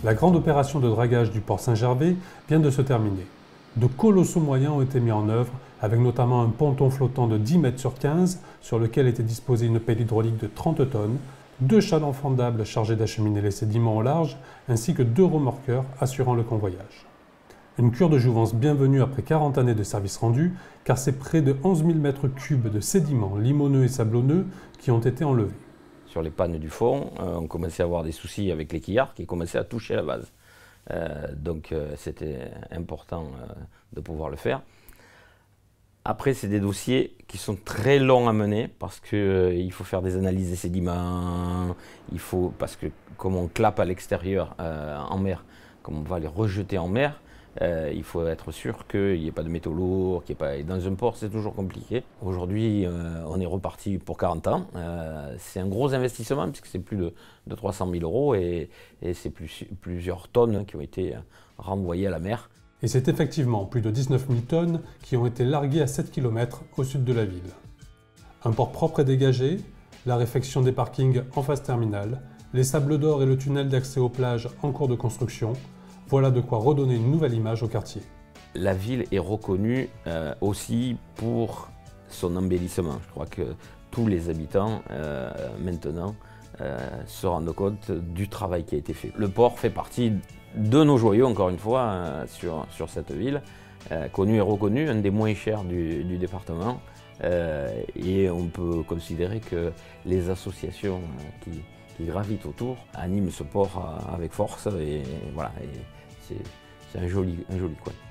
La grande opération de dragage du port Saint-Gervais vient de se terminer. De colossaux moyens ont été mis en œuvre, avec notamment un ponton flottant de 10 mètres sur 15, sur lequel était disposée une pelle hydraulique de 30 tonnes, 2 chalands fendables chargés d'acheminer les sédiments au large, ainsi que 2 remorqueurs assurant le convoyage. Une cure de jouvence bienvenue après 40 années de service rendu, car c'est près de 11 000 mètres cubes de sédiments limoneux et sablonneux qui ont été enlevés. Sur les pannes du fond, on commençait à avoir des soucis avec les quillards qui commençaient à toucher la base. Donc c'était important de pouvoir le faire. Après, c'est des dossiers qui sont très longs à mener parce qu'il faut faire des analyses des sédiments, parce que comme on clappe à l'extérieur en mer, comme on va les rejeter en mer, il faut être sûr qu'il n'y ait pas de métaux lourds, et dans un port c'est toujours compliqué. Aujourd'hui on est reparti pour 40 ans, c'est un gros investissement puisque c'est plus de 300 000 € et c'est plusieurs tonnes qui ont été renvoyées à la mer. Et c'est effectivement plus de 19 000 tonnes qui ont été larguées à 7 km au sud de la ville. Un port propre et dégagé, la réfection des parkings en phase terminale, les sables d'or et le tunnel d'accès aux plages en cours de construction, voilà de quoi redonner une nouvelle image au quartier. La ville est reconnue aussi pour son embellissement. Je crois que tous les habitants maintenant se rendent compte du travail qui a été fait. Le port fait partie de nos joyaux, encore une fois, sur cette ville, connu et reconnu, un des moins chers du département. Et on peut considérer que les associations qui gravitent autour animent ce port avec force. Et voilà, c'est un joli coin.